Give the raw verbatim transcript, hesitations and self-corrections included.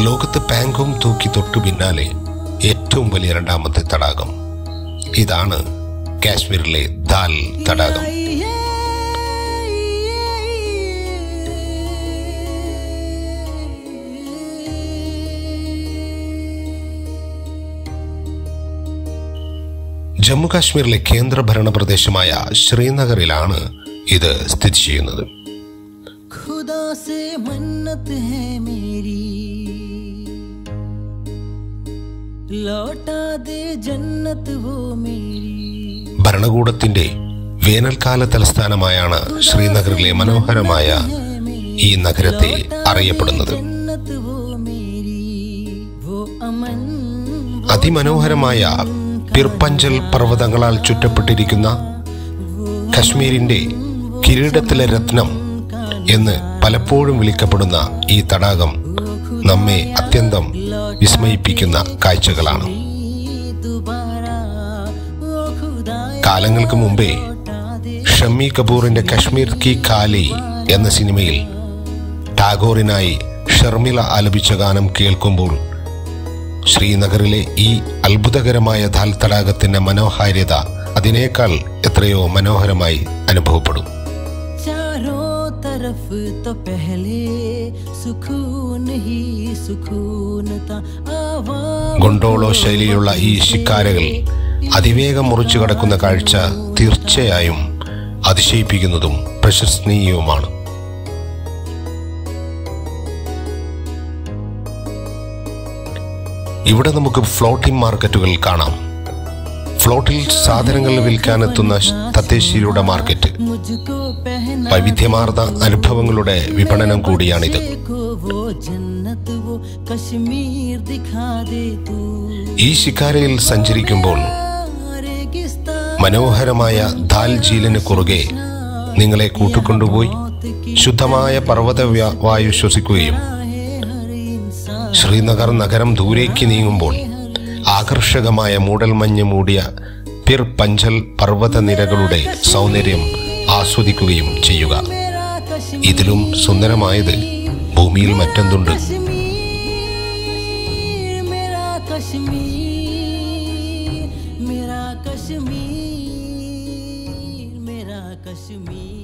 ലോകത്ത് പാങ്ഗോങ് തൂക്കി തൊട്ടു പിന്നാലെ ഏറ്റവും വലിയ രണ്ടാമത്തെ തടാകം ഇതാണ് കാശ്മീരിലെ ദാൽ തടാകം. ജമ്മു കാശ്മീരിലെ കേന്ദ്രഭരണ പ്രദേശമായ ശ്രീനഗറിലാണ് ഇത് സ്ഥിതി ചെയ്യുന്നത്. ഭരണകൂടത്തിന്റെ വേനൽക്കാല തലസ്ഥാനമായാണ് ശ്രീനഗറിലെ മനോഹരമായ ഈ നഗരത്തെ അറിയപ്പെടുന്നത്. അതിമനോഹരമായ പിർപഞ്ചൽ പർവ്വതങ്ങളാൽ ചുറ്റപ്പെട്ടിരിക്കുന്ന കശ്മീരിന്റെ കിരീടത്തിലെ രത്നം എന്ന് പലപ്പോഴും വിളിക്കപ്പെടുന്ന ഈ തടാകം നമ്മെ അത്യന്തം വിസ്മയിപ്പിക്കുന്ന കാഴ്ചകളാണ്. കാലങ്ങൾക്ക് മുമ്പേ ഷമ്മി കപൂറിന്റെ കശ്മീർ കി കാലി എന്ന സിനിമയിൽ ടാഗോറിനായി ഷർമിള ആലപിച്ച ഗാനം കേൾക്കുമ്പോൾ ശ്രീനഗറിലെ ഈ അത്ഭുതകരമായ ദാൽ തടാകത്തിന്റെ മനോഹാരിത അതിനേക്കാൾ എത്രയോ മനോഹരമായി അനുഭവപ്പെടും. ഗൊണ്ടോളോ ശൈലിയുള്ള ഈ ശിക്കാരകൾ അതിവേഗം മുറിച്ചു കടക്കുന്ന കാഴ്ച തീർച്ചയായും അതിശയിപ്പിക്കുന്നതും പ്രശംസനീയവുമാണ്. ഇവിടെ നമുക്ക് ഫ്ലോട്ടിംഗ് മാർക്കറ്റുകൾ കാണാം. ഫ്ലോട്ടിൽ സാധനങ്ങൾ വിൽക്കാനെത്തുന്ന തദ്ദേശീയരുടെ മാർക്കറ്റ് വൈവിധ്യമാർന്ന അനുഭവങ്ങളുടെ വിപണനം കൂടിയാണിത്. ഈ ശിക്കാരയിൽ സഞ്ചരിക്കുമ്പോൾ മനോഹരമായ ദാൽ ഝീലിന് കുറുകെ നിങ്ങളെ കൂട്ടിക്കൊണ്ടുപോയി ശുദ്ധമായ പർവ്വത വായു ശ്വസിക്കുകയും ശ്രീനഗർ നഗരം ദൂരേക്ക് നീങ്ങുമ്പോൾ ആകർഷകമായ മൂടൽമഞ്ഞ് മൂടിയ പിർ പഞ്ചൽ പർവ്വത നിരകളുടെ സൗന്ദര്യം ആസ്വദിക്കുകയും ചെയ്യുക. ഇതിലും സുന്ദരമായത് ഭൂമിയിൽ മറ്റെന്തുണ്ട്? कश्मीर मेरा कश्मीर